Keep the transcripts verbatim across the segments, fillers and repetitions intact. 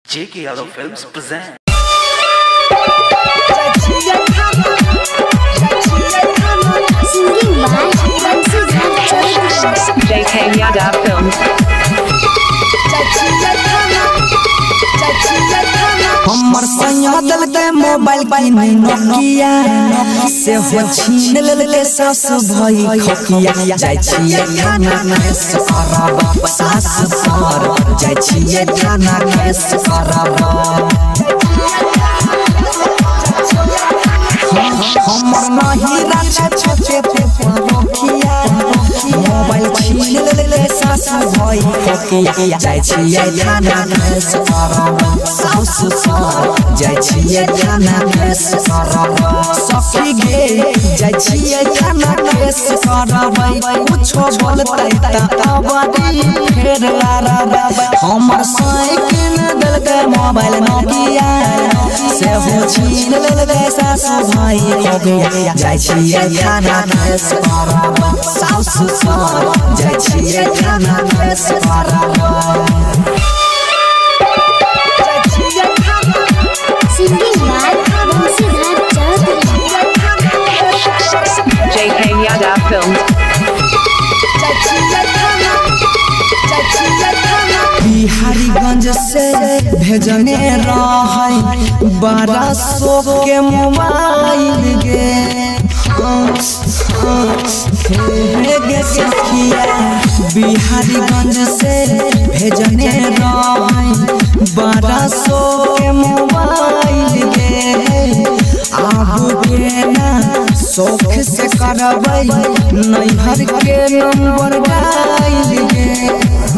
J K Yadav Films present. Singing by J K Yadav Films. हमर सैया दल के मोबाइल की नोकिया से हो छीन लेले सास भाई खकिया जाय छिए खाना में सरब सास सर जाय छिए खाना में सरब हमर नहीं राछे छोटे पे रोकिया मोबाइल छीन लेले सास भाई खकिया जाय छिए खाना में सरब सास सर जाय छिए खाना में सरब सखी गे जाय छिए खाना में सरब कुछो बोलतै त अबरी फेर लारब हमर साइकिल दल के मोबाइल नोकिया से हो छीन लेले सास भाई खकिया जाय छिए खाना में सरब सास सर जाय छिए खाना में सरब Singing by J K Yadav Films. Biharigunj से भेजने रहे बारह सौ के मोबाइल गे बिहारीगंज से भेजने रहे बारह सौ के मोबाइल गे आगू के ना शौक से करबै नैहर के नंबर डाल गे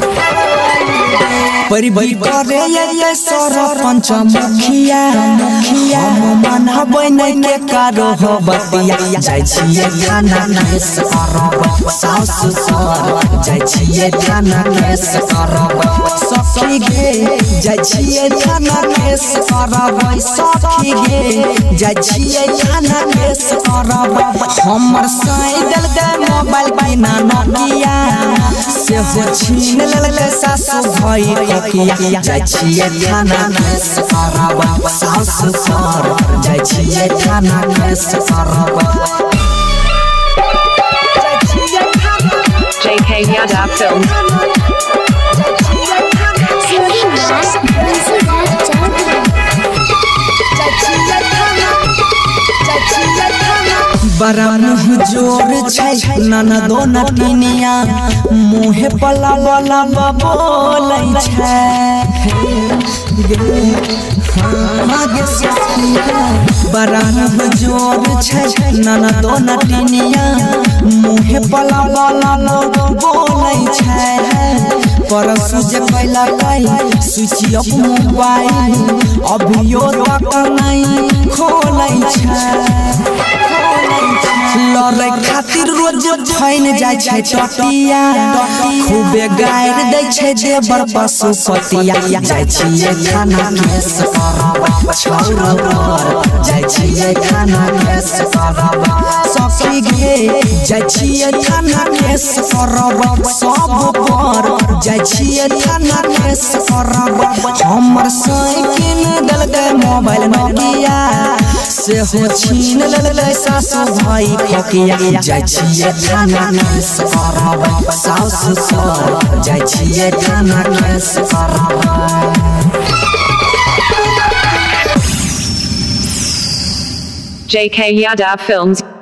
परिबई करे ये सरपंच मुखिया हम मनबै नै के कारो हो बतिया जाय छिए खाना में सरब सास सर जाय छिए खाना में सरब सखी गे जाय छिए खाना में सरब सखी गे जाय छिए खाना में सरब हमर साइकिल के मोबाइल की नोकिया से हो छीन लेले सास भाई खकिया जाय छिए खाना में सरब सास सर जाय छिए खाना में सरब J K Yadav Films. Singing बड़ा मुँह जोर छै ननदो नटिनिया मुँहे पला वाला बोलै छै बड़ा मुँह जोर छै ननदो नटिनिया मुँहे पला वाला बोलै छै परसु जे कैला कै स्विच ऑफ मोबाइल अभियो तक नहीं खोलै छै लड़ै खातिर रोज फैन जाय छै टटिया खूबे गायर दै छै देवर पशुपतिया जाय छिए खाना में सरब छौरा पर जाय छिए खाना में सरब सखी गे जाय छिए खाना में सरब सब पर जाय छिए खाना में सरब हमर साइकिल दल के मोबाइल नोकिया से हो छीन लेले सास भाई खकिया जाय छिए खाना में सरब सास सर जाय छिए खाना में सरब J K Yadav Films.